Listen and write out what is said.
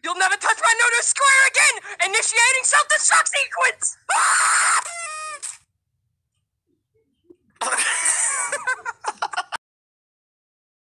You'll never touch my Noto Square again! Initiating self-destruct sequence!